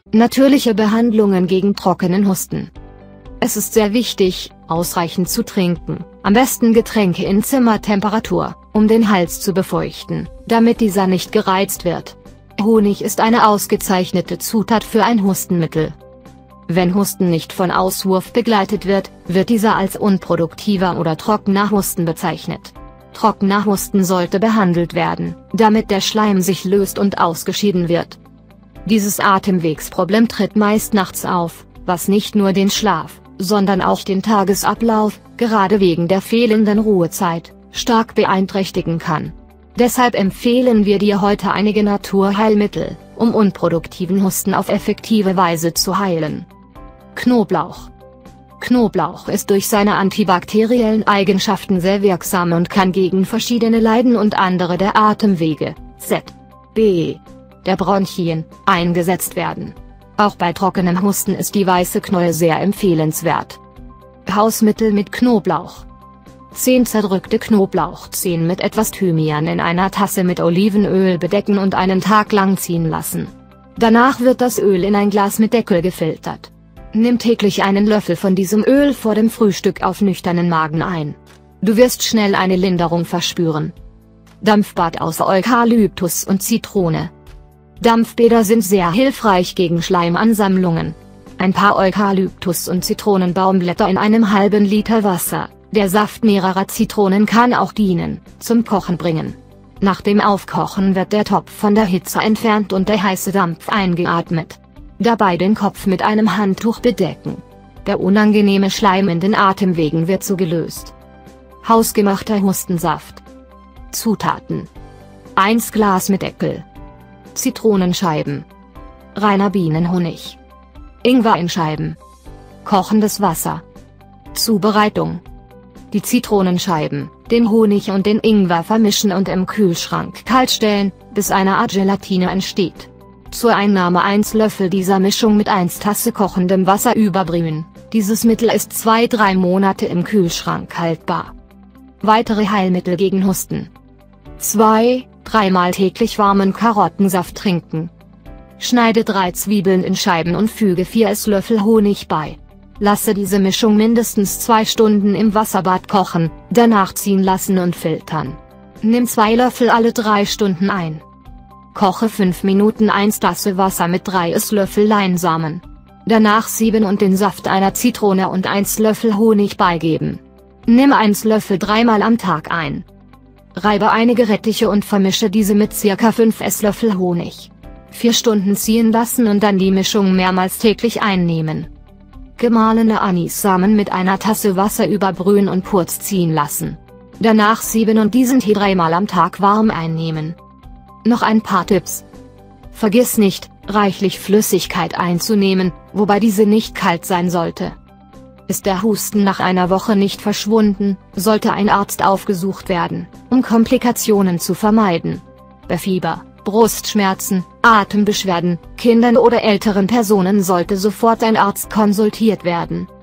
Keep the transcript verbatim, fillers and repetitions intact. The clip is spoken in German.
Natürliche Behandlungen gegen trockenen Husten. Es ist sehr wichtig, ausreichend zu trinken, am besten Getränke in Zimmertemperatur, um den Hals zu befeuchten, damit dieser nicht gereizt wird. Honig ist eine ausgezeichnete Zutat für ein Hustenmittel. Wenn Husten nicht von Auswurf begleitet wird, wird dieser als unproduktiver oder trockener Husten bezeichnet. Trockener Husten sollte behandelt werden, damit der Schleim sich löst und ausgeschieden wird. Dieses Atemwegsproblem tritt meist nachts auf, was nicht nur den Schlaf, sondern auch den Tagesablauf, gerade wegen der fehlenden Ruhezeit, stark beeinträchtigen kann. Deshalb empfehlen wir dir heute einige Naturheilmittel, um unproduktiven Husten auf effektive Weise zu heilen. Knoblauch. Knoblauch ist durch seine antibakteriellen Eigenschaften sehr wirksam und kann gegen verschiedene Leiden und andere der Atemwege, Z B, der Bronchien, eingesetzt werden. Auch bei trockenem Husten ist die weiße Knolle sehr empfehlenswert. Hausmittel mit Knoblauch. zehn zerdrückte Knoblauchzehen mit etwas Thymian in einer Tasse mit Olivenöl bedecken und einen Tag lang ziehen lassen. Danach wird das Öl in ein Glas mit Deckel gefiltert. Nimm täglich einen Löffel von diesem Öl vor dem Frühstück auf nüchternen Magen ein. Du wirst schnell eine Linderung verspüren. Dampfbad aus Eukalyptus und Zitrone. Dampfbäder sind sehr hilfreich gegen Schleimansammlungen. Ein paar Eukalyptus- und Zitronenbaumblätter in einem halben Liter Wasser, der Saft mehrerer Zitronen kann auch dienen, zum Kochen bringen. Nach dem Aufkochen wird der Topf von der Hitze entfernt und der heiße Dampf eingeatmet. Dabei den Kopf mit einem Handtuch bedecken. Der unangenehme Schleim in den Atemwegen wird so gelöst. Hausgemachter Hustensaft. Zutaten: eins Glas mit Deckel, Zitronenscheiben, reiner Bienenhonig, Ingwer in Scheiben, kochendes Wasser. Zubereitung: die Zitronenscheiben, den Honig und den Ingwer vermischen und im Kühlschrank kalt stellen, bis eine Art Gelatine entsteht. Zur Einnahme eins Löffel dieser Mischung mit eins Tasse kochendem Wasser überbrühen. Dieses Mittel ist zwei bis drei Monate im Kühlschrank haltbar. Weitere Heilmittel gegen Husten: zwei, dreimal täglich warmen Karottensaft trinken. Schneide drei Zwiebeln in Scheiben und füge vier Esslöffel Honig bei. Lasse diese Mischung mindestens zwei Stunden im Wasserbad kochen, danach ziehen lassen und filtern. Nimm zwei Löffel alle drei Stunden ein. Koche fünf Minuten eins Tasse Wasser mit drei Esslöffel Leinsamen. Danach sieben und den Saft einer Zitrone und eins Löffel Honig beigeben. Nimm eins Löffel dreimal am Tag ein. Reibe einige Rettiche und vermische diese mit ca. fünf Esslöffel Honig. vier Stunden ziehen lassen und dann die Mischung mehrmals täglich einnehmen. Gemahlene Anissamen mit einer Tasse Wasser überbrühen und kurz ziehen lassen. Danach sieben und diesen Tee dreimal am Tag warm einnehmen. Noch ein paar Tipps. Vergiss nicht, reichlich Flüssigkeit einzunehmen, wobei diese nicht kalt sein sollte. Ist der Husten nach einer Woche nicht verschwunden, sollte ein Arzt aufgesucht werden, um Komplikationen zu vermeiden. Bei Fieber, Brustschmerzen, Atembeschwerden, Kindern oder älteren Personen sollte sofort ein Arzt konsultiert werden.